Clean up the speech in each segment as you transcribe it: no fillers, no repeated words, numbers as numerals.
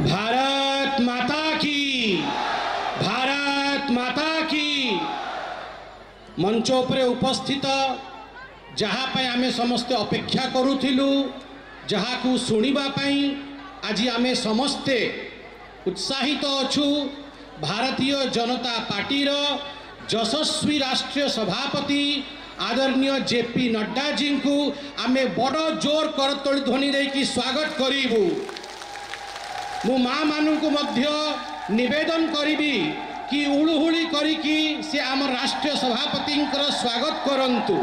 भारत माता की, भारत माता की। मंच उपरे उपस्थित जहाँ पे आमे समस्ते अपेक्षा करूथिलु, जहाँ को सुनिबा पई आज आमे समस्ते उत्साहित अछु। भारतीय जनता पार्टी रो यशस्वी राष्ट्रीय सभापति आदरणीय जेपी नड्डा जी को आमे बड़ जोर करतोड़ ध्वनि देकी स्वागत करिबु। मु माँ मानू को मध्य निवेदन करिबी कि उळुहुली करिकी से आम राष्ट्रीय सभापति स्वागत करंतु।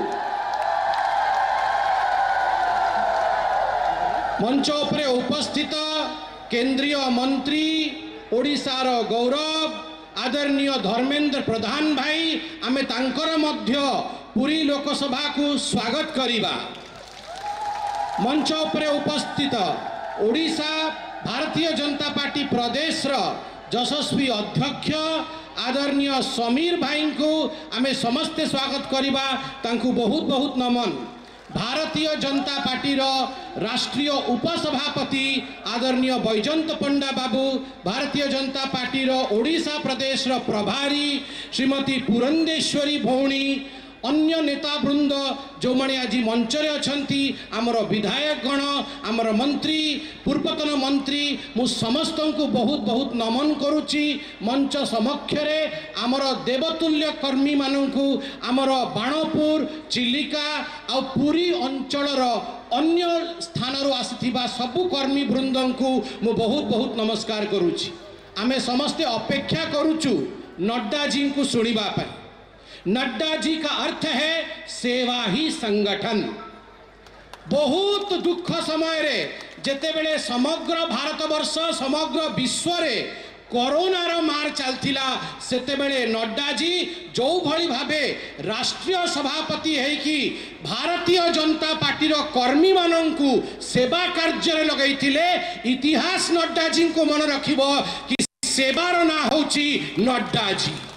मंच उपरे उपस्थित केंद्रीय मंत्री ओडिशार गौरव आदरणीय धर्मेंद्र प्रधान भाई आमे तांकर मध्य पुरी लोकसभा को स्वागत करिबा। मंच उपरे उपस्थित ओडिशा भारतीय जनता पार्टी प्रदेश रो यशस्वी अध्यक्ष आदरणीय समीर भाई को आमे समस्ते स्वागत करिबा। तांकु बहुत बहुत नमन। भारतीय जनता पार्टी रो राष्ट्रीय उपसभापति आदरणीय बैजंत पंडा बाबू, भारतीय जनता पार्टी रो ओडिशा प्रदेश रो प्रभारी श्रीमती पुरंदेश्वरी भौणी, अन्य नेता वृंद जो माने आज मंच रे अछंती, आमर विधायक गण, आमर मंत्री, पूर्वतन मंत्री, मु समस्त को बहुत बहुत नमन करुची। मंच समक्ष रे आमर देवतुल्य कर्मी मानू, आमर बाणपुर, चिलिका आ पुरी अंचल अन्य स्थान आसिथिबा सबु कर्मी वृंद को मु बहुत बहुत नमस्कार करुची। आमे समस्ते अपेक्षा करुचु नड्डा जी को सुनिबा पाई। नड्डा जी का अर्थ है सेवा ही संगठन। बहुत दुख समय रे जेते बेले समग्र भारतवर्ष समग्र विश्व रे कोरोनार मार चलथिला, सेते बेले नड्डा जी जो भली भाबे राष्ट्रीय सभापति है कि भारतीय जनता पार्टी रो कर्मी माननकु सेवा कार्य रे लगैथिले। इतिहास नड्डा जी को मन रखिबो कि सेवार ना होची नड्डा जी।